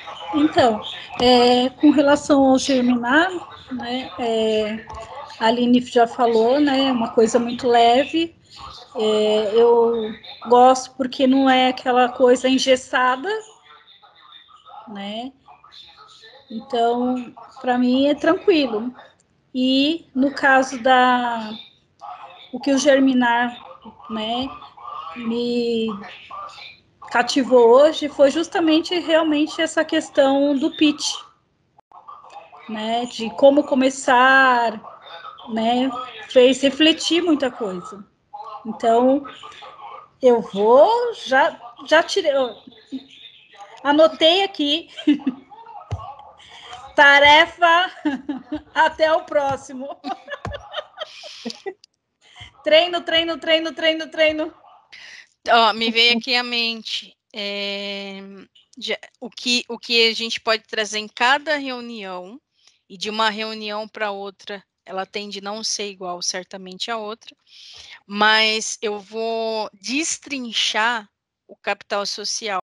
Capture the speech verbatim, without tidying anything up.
Então, é, com relação ao germinar, né, é, a Aline já falou, né, é uma coisa muito leve. É, eu gosto porque não é aquela coisa engessada, né? Então, para mim é tranquilo. E no caso da o que o germinar, né, me cativou hoje foi justamente realmente essa questão do pitch, né, de como começar, né, fez refletir muita coisa. Então, eu vou já já tirei, anotei aqui. Tarefa até o próximo. Treino, treino, treino, treino, treino. Ó, me veio aqui à mente é, já, o, que, o que a gente pode trazer em cada reunião, e de uma reunião para outra, ela tende a não ser igual certamente a outra, mas eu vou destrinchar o capital social.